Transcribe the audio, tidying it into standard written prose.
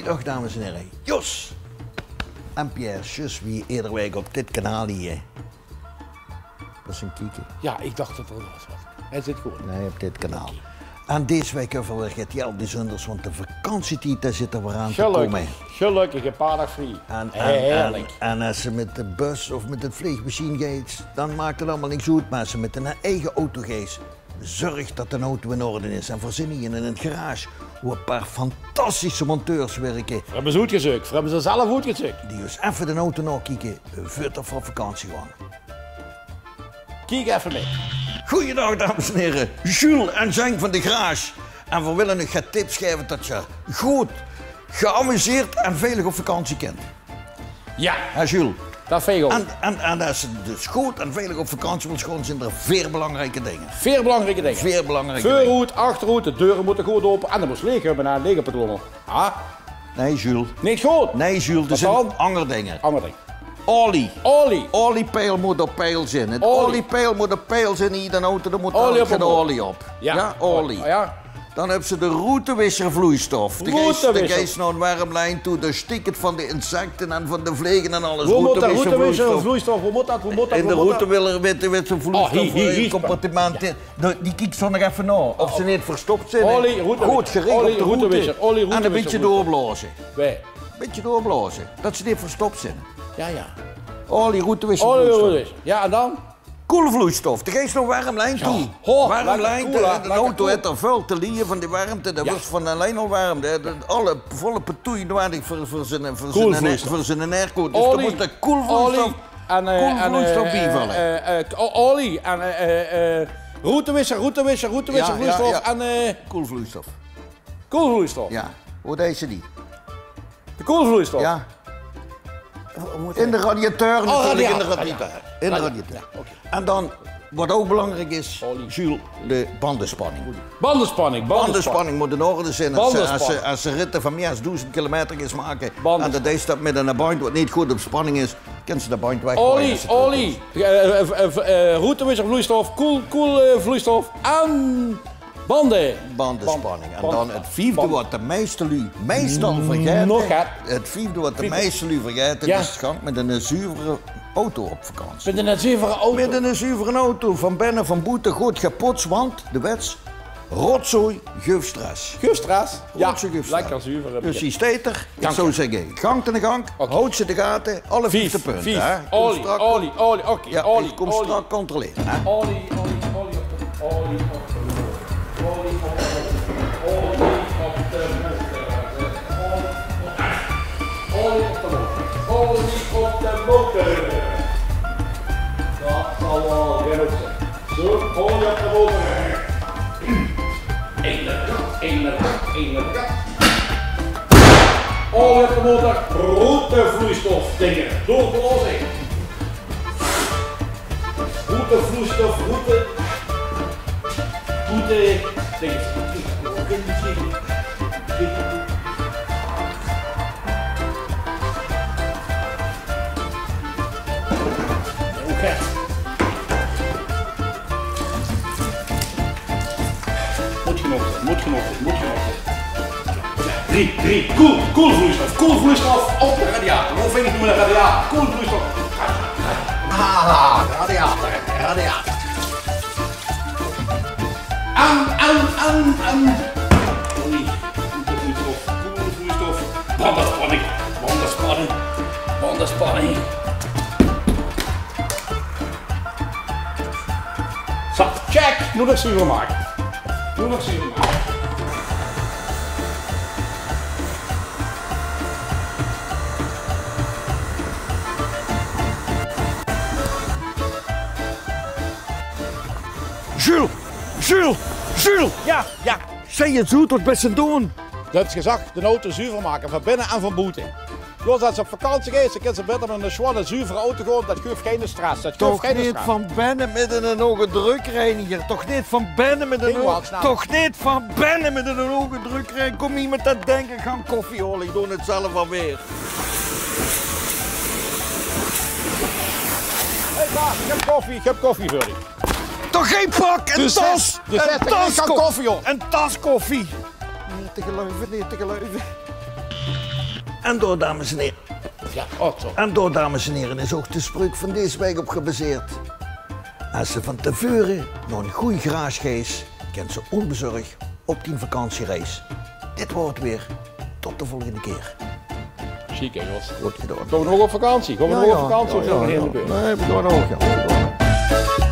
Goeiedag dames en heren, Jos en Pierre, zus wie iedere week op dit kanaal hier. Dat is een kieken. Ja, ik dacht dat er was wat. Hij zit goed. Nee, op dit kanaal. En deze week hebben we weer heel bijzonders, want de vakantietijd daar zit er weer aan te komen. Gelukkig, een paar dagen vrij. Heerlijk. En als ze met de bus of met de vliegmachine gaat, dan maakt het allemaal niks uit. Maar als ze met een eigen auto gaat, zorg dat de auto in orde is. En voorzien in het garage hoe een paar fantastische monteurs werken. We hebben ze goed gezocht, we hebben ze zelf goed gezocht. Die dus even de auto nakijken, voordat we op vakantie gaan. Kijk even mee. Goeiedag dames en heren, Jules en Zeng van de Garage. En we willen nog wat tips geven dat je goed, geamuseerd en veilig op vakantie kunt. Ja, Hè Jules? dat vind ik ook. En als je dus goed en veilig op vakantie wilt gaan, zijn er vier belangrijke dingen. Vier belangrijke dingen. Vier belangrijke dingen. Voorhoed, achterhoed, de deuren moeten goed open en er moet leeg hebben naar een lege patroon. Ah, Nee Jules. niet goed. Nee Jules, er zijn andere dingen. Ander ding. Olie. Olie. Oliepeil moet op peil zijn. Het Olie. oliepeil moet op peil zijn in de auto, er moet Olie op de een boot. olie op. Ja, olie. Ja. Dan hebben ze de routewisservloeistof. De Routewisser. geest naar een warmlijn toe, de stikt van de insecten en van de vlegen en alles. Hoe moet dat Routewisservloeistof. vloeistof? Hoe moet dat? Hoe moet dat? In de routewisservloeistof hier. in compartiment. Die kijkt zo nog even na, of ze niet verstopt zijn. Olie, routewisser. Goed geregeld Olie, op de route. routewisser. Olie, En een routewisser, beetje doorblazen. Wij. Beetje doorblazen, dat ze niet verstopt zijn. Ja. Olie, Olie, routewisservloeistof. routewisser. Ja, en dan? Koelvloeistof, de geeft nog warmlijn toe. Ho, Warmlijn, lekker koel, de lekker auto koel. heeft er veel te lieren van die warmte, dat Ja. wordt van alleen al warm. Alle volle petoei nodig voor zijn airco. Dus er Olie. moet de koelvloeistof bijvallen. Olie en routewisser, vloeistof en Koelvloeistof, koelvloeistof. ja. Hoe deze die? De koelvloeistof. Ja. In de radiateur natuurlijk, in de radiator. radiator. In de Ja, radiator. ja, oké. En dan, wat ook belangrijk is, Jules, de bandenspanning. Bandenspanning. Bandenspanning moet in orde zijn. Bandenspanning. Als ze ritten van meer dan 1000 kilometer eens maken Bandenspanning. en de deze staat met een band wat niet goed op spanning is, kan ze de band weggooien. Olie. Routewisser, vloeistof, koelvloeistof en banden. Bandenspanning. En dan Band- het vijfde band- wat de meeste lui meestal vergeten. Nog het. Het vijfde wat de meeste lui vergeten Ja. is gang met een zuivere auto op vakantie. Met een zuivere auto. Met een zuivere auto, van binnen, van boete, goed gepots, want de wets, rotzooi, gifstress. Gifstraat. Ja, Rotzooi, gifstress. lekker zuiver. Dus die steekt er, ik Dank zou je. zeggen, gang te de gang, Oké. houd ze de gaten, alle Vief, vier punten. vief. Hè. Kom Olie, strak- olie, oké, Ja, olie, ik kom olie. strak controleren. Hè. Olie op de motor. Olie op de motor. Olie op de motor. Olie op de motor. Dat zal wel genoeg zijn. Zo, olie op de motor. Eén kat. Olie op de motor. Routevloeistof dingen. Doorbelozing. Routevloeistof, route dingen. Oké. Moet genoeg. 3. Koelvloeistof op de radiator. Hoe vind ik het met de radiator? Koelvloeistof. Radiator. Olie, koelvloeistof, bandenspanning. Zo, check. Nu nog zuiver maken. Jules! Ja. Zeg je zo tot best doen? Dat is gezegd, de auto zuiver maken, van binnen en van buiten. Zoals als ze op vakantie gaan, dan kunnen ze beter met een schone, zuivere auto gaan, dat geeft geen stress. Toch niet van binnen met een ogen drukreiniger. Toch niet van binnen met een ogen drukreiniger. Kom iemand dat denken, gaan koffieolie, doen het zelf alweer. Hé, ik heb koffie voor je. Toch geen pak, een Dus tas! dus Een tas koffie op. Een tas koffie. Niet te geloven. En door, dames en heren. Ja, oh, zo. En door, dames en heren, is ook de spreuk van deze week op gebaseerd. Als ze van tevoren nog een goede garage geeft, kent ze onbezorgd op die vakantiereis. Dit wordt weer. Tot de volgende keer. Chic, hè, Jos. Goed gedaan. Gaan we nog op vakantie? Gaan we nog op vakantie? Of nog een hele Nee, we gaan ook. Ja.